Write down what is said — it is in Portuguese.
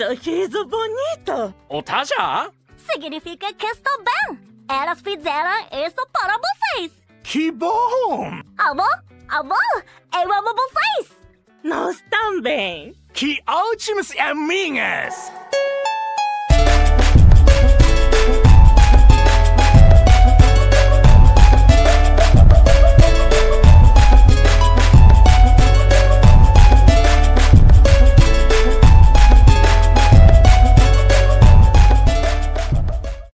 Sorriso bonito. O Taja? Significa que estou bem. Elas fizeram isso para vocês. Que bom! Avô, eu amo vocês. Nós também. Que ótimas amigas!